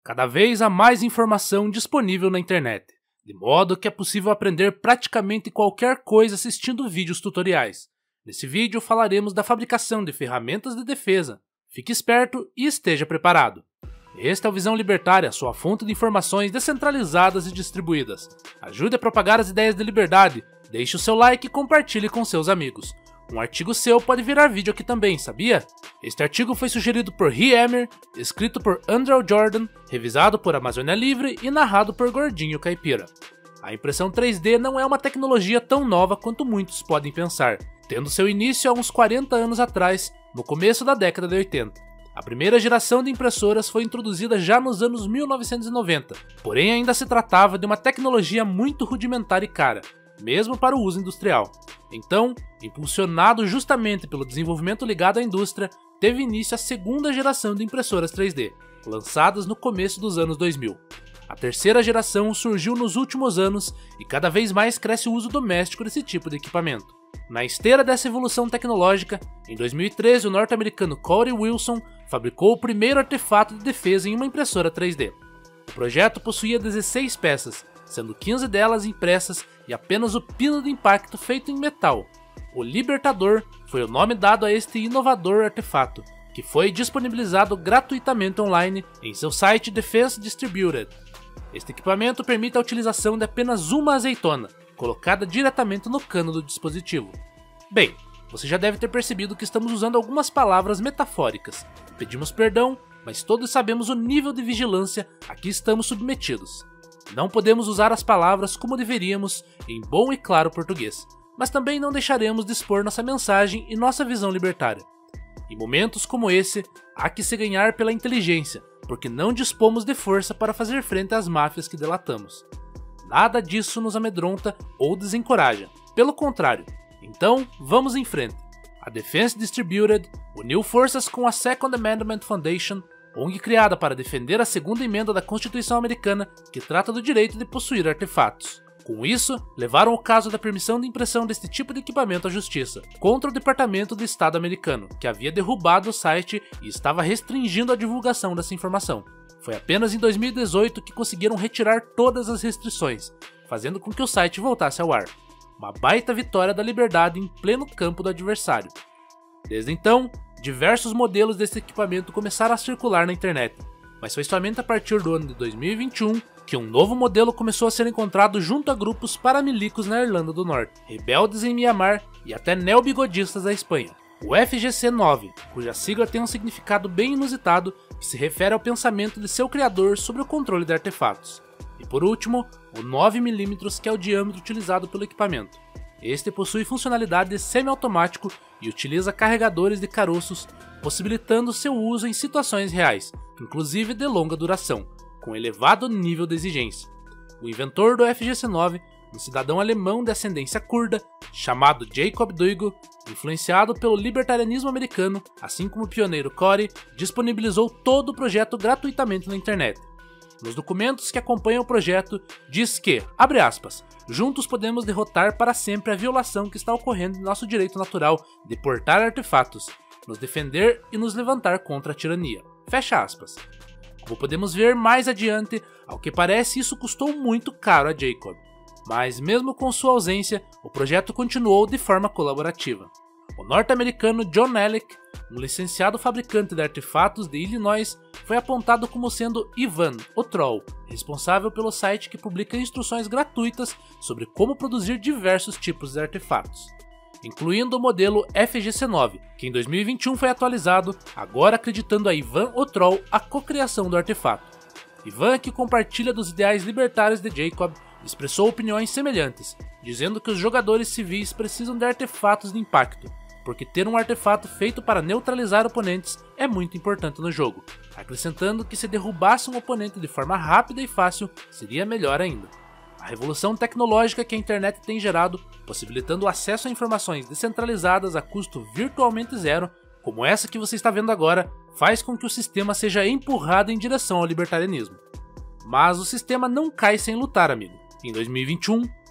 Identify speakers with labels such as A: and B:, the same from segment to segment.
A: Cada vez há mais informação disponível na internet, de modo que é possível aprender praticamente qualquer coisa assistindo vídeos tutoriais. Nesse vídeo falaremos da fabricação de ferramentas de defesa. Fique esperto e esteja preparado. Este é o Visão Libertária, sua fonte de informações descentralizadas e distribuídas. Ajude a propagar as ideias de liberdade, deixe o seu like e compartilhe com seus amigos. Um artigo seu pode virar vídeo aqui também, sabia? Este artigo foi sugerido por Hammer, escrito por Andrew Jordan, revisado por Amazônia Livre e narrado por Gordinho Caipira. A impressão 3D não é uma tecnologia tão nova quanto muitos podem pensar, tendo seu início há uns 40 anos atrás, no começo da década de 80. A primeira geração de impressoras foi introduzida já nos anos 1990, porém ainda se tratava de uma tecnologia muito rudimentar e cara, mesmo para o uso industrial. Então, impulsionado justamente pelo desenvolvimento ligado à indústria, teve início a segunda geração de impressoras 3D, lançadas no começo dos anos 2000. A terceira geração surgiu nos últimos anos e cada vez mais cresce o uso doméstico desse tipo de equipamento. Na esteira dessa evolução tecnológica, em 2013 o norte-americano Corey Wilson fabricou o primeiro artefato de defesa em uma impressora 3D. O projeto possuía 16 peças, sendo 15 delas impressas e apenas o pino de impacto feito em metal. O Libertador foi o nome dado a este inovador artefato, que foi disponibilizado gratuitamente online em seu site Defense Distributed. Este equipamento permite a utilização de apenas uma azeitona, colocada diretamente no cano do dispositivo. Bem, você já deve ter percebido que estamos usando algumas palavras metafóricas. Pedimos perdão, mas todos sabemos o nível de vigilância a que estamos submetidos. Não podemos usar as palavras como deveríamos em bom e claro português, mas também não deixaremos de expor nossa mensagem e nossa visão libertária. Em momentos como esse, há que se ganhar pela inteligência, porque não dispomos de força para fazer frente às máfias que delatamos. Nada disso nos amedronta ou desencoraja, pelo contrário. Então, vamos em frente. A Defense Distributed uniu forças com a Second Amendment Foundation, ONG criada para defender a segunda emenda da Constituição Americana, que trata do direito de possuir artefatos. Com isso, levaram o caso da permissão de impressão deste tipo de equipamento à justiça, contra o Departamento de Estado americano, que havia derrubado o site e estava restringindo a divulgação dessa informação. Foi apenas em 2018 que conseguiram retirar todas as restrições, fazendo com que o site voltasse ao ar. Uma baita vitória da liberdade em pleno campo do adversário. Desde então, diversos modelos desse equipamento começaram a circular na internet, mas foi somente a partir do ano de 2021 que um novo modelo começou a ser encontrado junto a grupos paramilícios na Irlanda do Norte, rebeldes em Mianmar e até neobigodistas da Espanha. O FGC-9, cuja sigla tem um significado bem inusitado que se refere ao pensamento de seu criador sobre o controle de artefatos. E por último, o 9mm, que é o diâmetro utilizado pelo equipamento. Este possui funcionalidade semi-automático e utiliza carregadores de caroços, possibilitando seu uso em situações reais, inclusive de longa duração, com elevado nível de exigência. O inventor do FGC-9, um cidadão alemão de ascendência curda, chamado Jacob Duigo, influenciado pelo libertarianismo americano, assim como o pioneiro Corey, disponibilizou todo o projeto gratuitamente na internet. Nos documentos que acompanham o projeto, diz que, abre aspas, juntos podemos derrotar para sempre a violação que está ocorrendo em nosso direito natural de portar artefatos, nos defender e nos levantar contra a tirania. Fecha aspas. Como podemos ver mais adiante, ao que parece isso custou muito caro a Jacob. Mas mesmo com sua ausência, o projeto continuou de forma colaborativa. O norte-americano John Alec, um licenciado fabricante de artefatos de Illinois, foi apontado como sendo Ivan, o Troll, responsável pelo site que publica instruções gratuitas sobre como produzir diversos tipos de artefatos, incluindo o modelo FGC-9, que em 2021 foi atualizado, agora acreditando a Ivan, o Troll, a cocriação do artefato. Ivan, que compartilha dos ideais libertários de Jacob, expressou opiniões semelhantes, dizendo que os jogadores civis precisam de artefatos de impacto, porque ter um artefato feito para neutralizar oponentes é muito importante no jogo, acrescentando que se derrubasse um oponente de forma rápida e fácil, seria melhor ainda. A revolução tecnológica que a internet tem gerado, possibilitando o acesso a informações descentralizadas a custo virtualmente zero, como essa que você está vendo agora, faz com que o sistema seja empurrado em direção ao libertarianismo. Mas o sistema não cai sem lutar, amigo. Em 2021,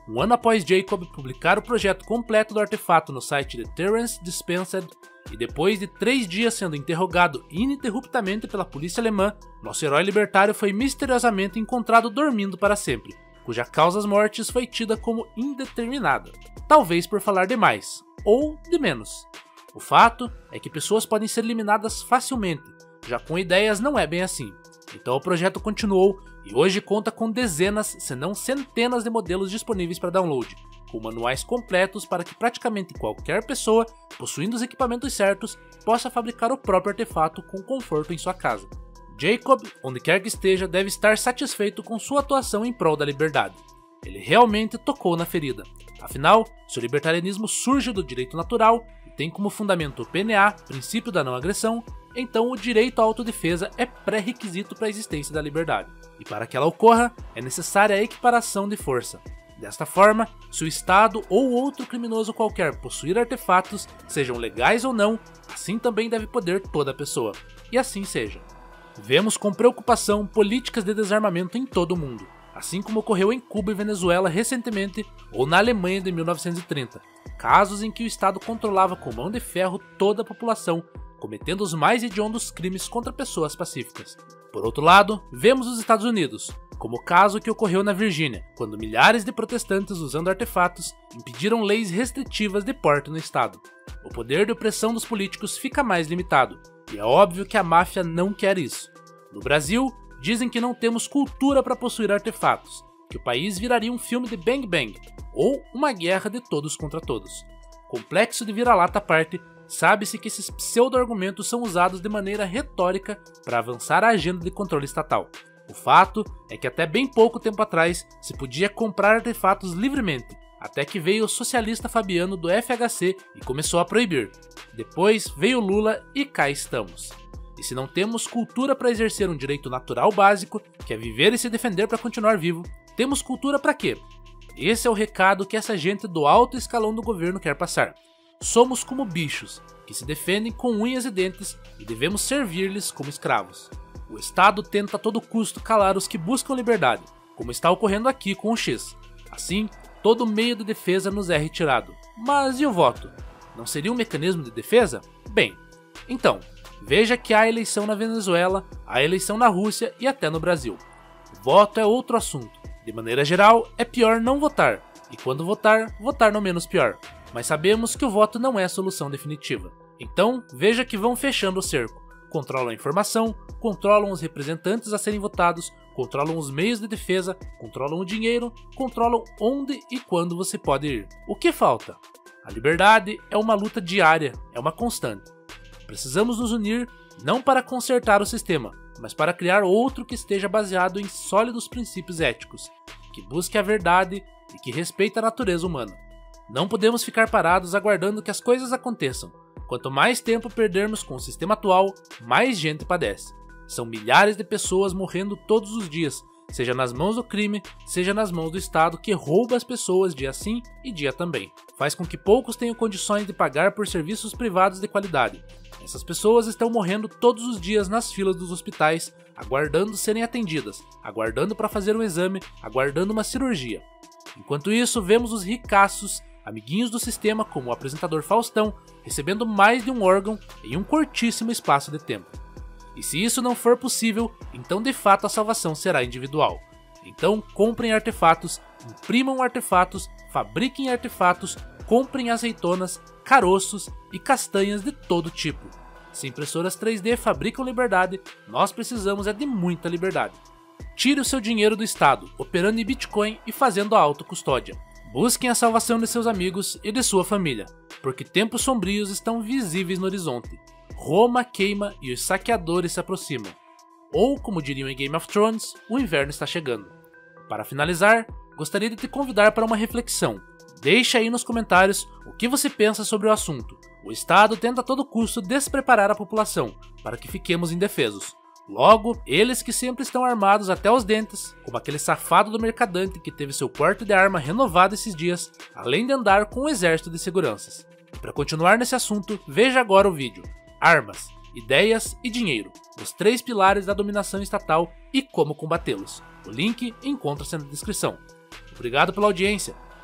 A: um ano após Jacob publicar o projeto completo do artefato no site de Terence Dispensed, e depois de 3 dias sendo interrogado ininterruptamente pela polícia alemã, nosso herói libertário foi misteriosamente encontrado dormindo para sempre, cuja causa das mortes foi tida como indeterminada, talvez por falar demais, ou de menos. O fato é que pessoas podem ser eliminadas facilmente, já com ideias não é bem assim. Então o projeto continuou e hoje conta com dezenas, se não centenas de modelos disponíveis para download, com manuais completos para que praticamente qualquer pessoa, possuindo os equipamentos certos, possa fabricar o próprio artefato com conforto em sua casa. Jacob, onde quer que esteja, deve estar satisfeito com sua atuação em prol da liberdade. Ele realmente tocou na ferida. Afinal, se o libertarianismo surge do direito natural e tem como fundamento o PNA, princípio da não agressão, então o direito à autodefesa é pré-requisito para a existência da liberdade. E para que ela ocorra, é necessária a equiparação de força. Desta forma, se o Estado ou outro criminoso qualquer possuir artefatos, sejam legais ou não, assim também deve poder toda pessoa. E assim seja. Vemos com preocupação políticas de desarmamento em todo o mundo, assim como ocorreu em Cuba e Venezuela recentemente ou na Alemanha de 1930, casos em que o Estado controlava com mão de ferro toda a população, cometendo os mais hediondos crimes contra pessoas pacíficas. Por outro lado, vemos os Estados Unidos, como o caso que ocorreu na Virgínia, quando milhares de protestantes usando artefatos impediram leis restritivas de porte no estado. O poder de opressão dos políticos fica mais limitado, e é óbvio que a máfia não quer isso. No Brasil, dizem que não temos cultura para possuir artefatos, que o país viraria um filme de Bang Bang, ou uma guerra de todos contra todos. Complexo de vira-lata à parte, sabe-se que esses pseudo-argumentos são usados de maneira retórica para avançar a agenda de controle estatal. O fato é que até bem pouco tempo atrás se podia comprar artefatos livremente, até que veio o socialista Fabiano do FHC e começou a proibir. Depois veio Lula e cá estamos. E se não temos cultura para exercer um direito natural básico, que é viver e se defender para continuar vivo, temos cultura para quê? Esse é o recado que essa gente do alto escalão do governo quer passar. Somos como bichos, que se defendem com unhas e dentes e devemos servir-lhes como escravos. O Estado tenta a todo custo calar os que buscam liberdade, como está ocorrendo aqui com o X. Assim, todo meio de defesa nos é retirado. Mas e o voto? Não seria um mecanismo de defesa? Bem, então, veja que há eleição na Venezuela, há eleição na Rússia e até no Brasil. O voto é outro assunto. De maneira geral, é pior não votar, e quando votar, votar no menos pior. Mas sabemos que o voto não é a solução definitiva. Então, veja que vão fechando o cerco. Controlam a informação, controlam os representantes a serem votados, controlam os meios de defesa, controlam o dinheiro, controlam onde e quando você pode ir. O que falta? A liberdade é uma luta diária, é uma constante. Precisamos nos unir não para consertar o sistema, mas para criar outro que esteja baseado em sólidos princípios éticos, que busque a verdade e que respeite a natureza humana. Não podemos ficar parados aguardando que as coisas aconteçam. Quanto mais tempo perdermos com o sistema atual, mais gente padece. São milhares de pessoas morrendo todos os dias, seja nas mãos do crime, seja nas mãos do Estado que rouba as pessoas dia sim e dia também. Faz com que poucos tenham condições de pagar por serviços privados de qualidade. Essas pessoas estão morrendo todos os dias nas filas dos hospitais, aguardando serem atendidas, aguardando para fazer um exame, aguardando uma cirurgia. Enquanto isso, vemos os ricaços, amiguinhos do sistema como o apresentador Faustão, recebendo mais de um órgão em um curtíssimo espaço de tempo. E se isso não for possível, então de fato a salvação será individual. Então comprem artefatos, imprimam artefatos, fabriquem artefatos, comprem azeitonas, caroços e castanhas de todo tipo. Se impressoras 3D fabricam liberdade, nós precisamos é de muita liberdade. Tire o seu dinheiro do Estado, operando em Bitcoin e fazendo a autocustódia. Busquem a salvação de seus amigos e de sua família, porque tempos sombrios estão visíveis no horizonte. Roma queima e os saqueadores se aproximam. Ou, como diriam em Game of Thrones, o inverno está chegando. Para finalizar, gostaria de te convidar para uma reflexão. Deixe aí nos comentários o que você pensa sobre o assunto. O Estado tenta a todo custo despreparar a população, para que fiquemos indefesos. Logo, eles que sempre estão armados até os dentes, como aquele safado do mercadante que teve seu porte de arma renovado esses dias, além de andar com um exército de seguranças. E para continuar nesse assunto, veja agora o vídeo Armas, Ideias e Dinheiro, os 3 pilares da dominação estatal e como combatê-los. O link encontra-se na descrição. Obrigado pela audiência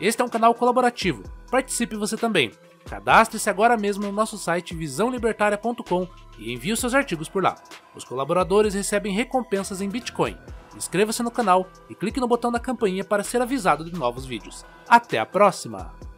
A: Este é um canal colaborativo, participe você também. Cadastre-se agora mesmo no nosso site visãolibertaria.com e envie os seus artigos por lá. Os colaboradores recebem recompensas em Bitcoin. Inscreva-se no canal e clique no botão da campainha para ser avisado de novos vídeos. Até a próxima!